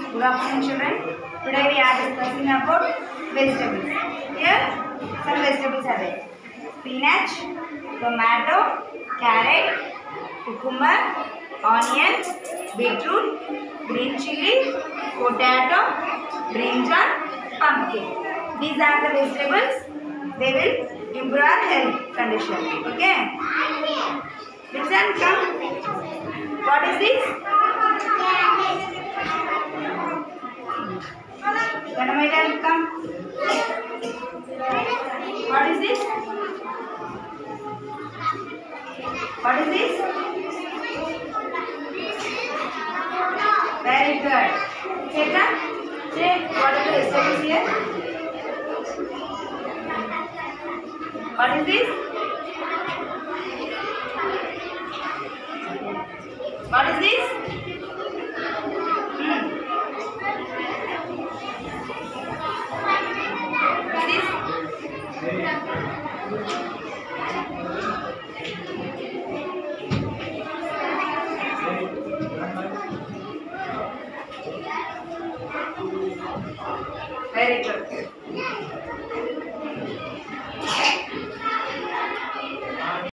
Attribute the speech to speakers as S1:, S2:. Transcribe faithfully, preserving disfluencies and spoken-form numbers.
S1: Good afternoon, children. Today we are discussing about vegetables. Here, some vegetables are there. Spinach, tomato, carrot, cucumber, onion, beetroot, green chili, potato, brinjal, pumpkin. These are the vegetables. They will improve our health condition. Okay. Vincent, come. What is this? Ganamaidam, come. What is this? What is this? Very good. Cheta, say what are the vegetables here? What is this? What is this? Hmm. What is this? Very good.